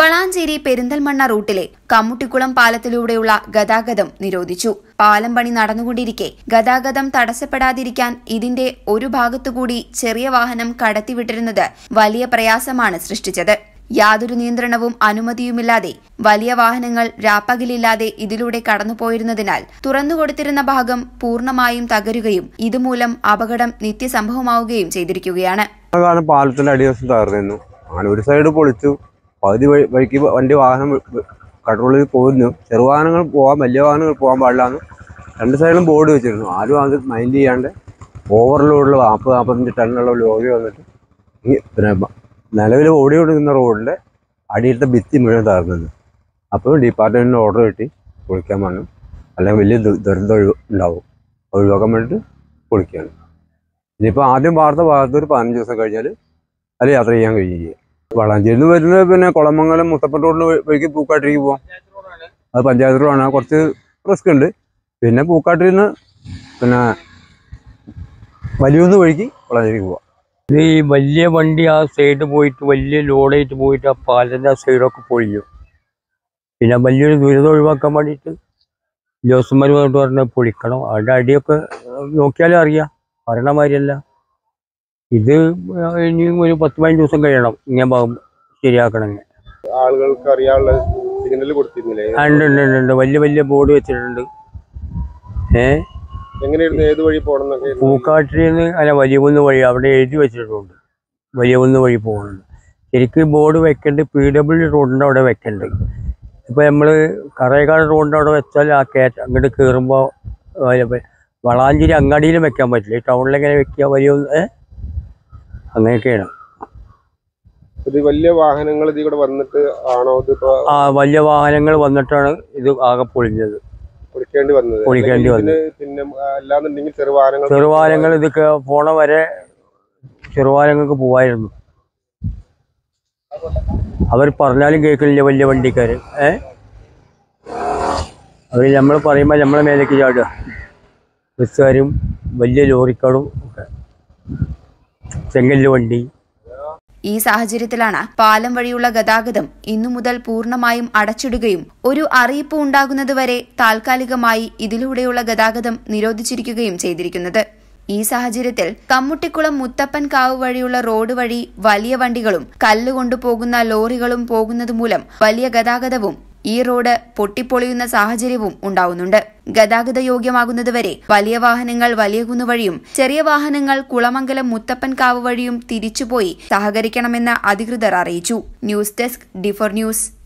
വളാഞ്ചേരി പെരിന്തൽമണ്ണ റൂട്ടിലെ കമ്മുട്ടിക്കുളം പാലത്തിലൂടെയുള്ള ഗതാഗതം നിരോധിച്ചു. പാലം പണി നടന്നുകൊണ്ടിരിക്കെ ഗതാഗതം തടസ്സപ്പെടാതിരിക്കാൻ ഇതിന്റെ ഒരു ഭാഗത്തുകൂടി ചെറിയ വാഹനം കടത്തിവിട്ടിരുന്നത് വലിയ പ്രയാസമാണ് സൃഷ്ടിച്ചത്. യാതൊരു നിയന്ത്രണവും അനുമതിയുമില്ലാതെ വലിയ വാഹനങ്ങൾ രാപ്പകലില്ലാതെ ഇതിലൂടെ കടന്നുപോയിരുന്നതിനാൽ തുറന്നുകൊടുത്തിരുന്ന ഭാഗം പൂർണ്ണമായും തകരുകയും ഇതുമൂലം അപകടം നിത്യസംഭവമാവുകയും ചെയ്തിരിക്കുകയാണ്. പാലത്തിന്റെ അടിവശം തകർന്നു. അങ്ങനെ ഒരു സൈഡ് പൊളിച്ചു. പകുതി വഴിക്ക് വാഹനം കൺട്രോളിൽ പോകുന്നു. ചെറുവാഹനങ്ങൾ പോകാൻ, വലിയ വാഹനങ്ങൾ പോകാൻ പാടില്ലാന്ന് രണ്ട് സൈഡിലും ബോർഡ് വെച്ചിരുന്നു. ആരും അത് മൈൻഡ് ചെയ്യാണ്ട് ഓവർലോഡുള്ള 40-45 ടണ്ണുള്ള ലോറി വന്നിട്ട് പിന്നെ നിലവിൽ ഓടിക്കൊണ്ടിരിക്കുന്ന റോഡിൻ്റെ അടിയിലത്തെ ഭിത്തി മുഴുവൻ തകർന്നു. അപ്പോൾ ഡിപ്പാർട്ട്മെൻറ്റിന് ഓർഡർ കിട്ടി പൊളിക്കാൻ വേണം, അല്ലെങ്കിൽ വലിയ ദുരന്തം ഉണ്ടാവും. ഒഴിവാക്കാൻ വേണ്ടിയിട്ട് പൊളിക്കുകയാണ്. ഇനിയിപ്പോൾ ആദ്യം ഭാഗത്ത് ഒരു 15 ദിവസം കഴിഞ്ഞാൽ അത് യാത്ര ചെയ്യാൻ കഴിയുക. വളാഞ്ചേരിയിൽ നിന്ന് വരുന്നത് പിന്നെ കുളമംഗലം മുത്തപ്പൻ റോഡിന് വഴിക്ക് പൂക്കാട്ടിലേക്ക് പോവാം. അത് പഞ്ചായത്ത് റോഡാണ്, കുറച്ച് റിസ്ക് ഉണ്ട്. പിന്നെ പൂക്കാട്ടിൽ നിന്ന് പിന്നെ വലിയൊന്ന് വഴിക്ക് വളാഞ്ചേരിക്ക് പോവാം. ഇത് ഈ വലിയ വണ്ടി ആ സൈഡ് പോയിട്ട് വലിയ ലോഡായിട്ട് പോയിട്ട് ആ പാലത്തിൻ്റെ ആ സൈഡൊക്കെ പൊളിഞ്ഞു. പിന്നെ വലിയൊരു ദുരിതം ഒഴിവാക്കാൻ വേണ്ടിയിട്ട് ജോസന്മാർ വന്നിട്ട് പറഞ്ഞാൽ പൊളിക്കണം. അതിൻ്റെ അടിയൊക്കെ നോക്കിയാലും അറിയാം, പറയണ മാതിരിയല്ല. ഇത് ഇനിയും ഒരു 10-15 ദിവസം കഴിയണം ഇങ്ങനെ ഭാഗം ശരിയാക്കണമെങ്കിൽ. ആളുകൾക്ക് അറിയാനുള്ള സിഗ്നൽ കൊടുത്തിരുന്നില്ലേ? ഉണ്ട്. വലിയ ബോർഡ് വെച്ചിട്ടുണ്ട്. എങ്ങനെയായിരുന്നു, ഏത് വഴി പോകണമെന്നൊക്കെ? പൂക്കാട്ടിൽ നിന്ന് അല്ല, വലിയകുന്ന് വഴി അവിടെ എഴുതി വെച്ചിട്ടുണ്ട്. വലിയകുന്ന് വഴി പോകണമെന്ന് ശരിക്കും ബോർഡ് വെക്കേണ്ടത് PW റോഡിൻ്റെ അവിടെ വെക്കേണ്ടത്. ഇപ്പോൾ നമ്മൾ കറേക്കാട് റോഡിൻ്റെ അവിടെ വെച്ചാൽ ആ അങ്ങോട്ട് കയറുമ്പോൾ വളാഞ്ചേരി അങ്ങാടിയിലും വെക്കാൻ പറ്റില്ല. ഈ ടൗണിലെങ്ങനെ വെക്കുക? അങ്ങനെയൊക്കെയാണ്. ഇത് വലിയ വാഹനങ്ങൾ ഇതിൽ കൂടെ വന്നിട്ട് ആണോ? വലിയ വാഹനങ്ങൾ വന്നിട്ടാണ് ഇത് ആകെ പൊളിഞ്ഞത്, പൊളിക്കേണ്ടി വന്നത്. പിന്നെ അല്ലാന്നുണ്ടെങ്കിൽ ചെറുവാഹനങ്ങൾ ഇതൊക്കെ പോണ വരെ ചെറുവാഹനങ്ങൾക്ക് പോവായിരുന്നു. അവർ പറഞ്ഞാലും കേൾക്കുന്നില്ല വലിയ വണ്ടിക്കാർ. അവർ നമ്മൾ പറയുമ്പോൾ നമ്മളെ മേലേക്ക് ചാടുക. ബസ്സുകാരും വലിയ ലോറിക്കാരും ഒക്കെ, ചെങ്കല്ല് വണ്ടി. ഈ സാഹചര്യത്തിലാണ് പാലം വഴിയുള്ള ഗതാഗതം ഇന്നു മുതൽ പൂർണ്ണമായും അടച്ചിടുകയും ഒരു അറിയിപ്പ് ഉണ്ടാകുന്നതുവരെ താൽക്കാലികമായി ഇതിലൂടെയുള്ള ഗതാഗതം നിരോധിച്ചിരിക്കുകയും ചെയ്തിരിക്കുന്നത്. ഈ സാഹചര്യത്തിൽ കമ്മുട്ടിക്കുളം മുത്തപ്പൻ കാവ് വഴിയുള്ള റോഡ് വഴി വലിയ വണ്ടികളും കല്ലുകൊണ്ടുപോകുന്ന ലോറികളും പോകുന്നതുമൂലം വലിയ ഗതാഗതവും ഈ റോഡ് പൊട്ടിപ്പൊളിയുന്ന സാഹചര്യവും ഉണ്ടാവുന്നുണ്ട്. ഗതാഗത യോഗ്യമാകുന്നതുവരെ വലിയ വാഹനങ്ങൾ വലിയകുന്ന് വഴിയും ചെറിയ വാഹനങ്ങൾ കുളമംഗലം മുത്തപ്പൻ കാവ് വഴിയും തിരിച്ചുപോയി സഹകരിക്കണമെന്ന് അധികൃതർ അറിയിച്ചു. News desk D4 News.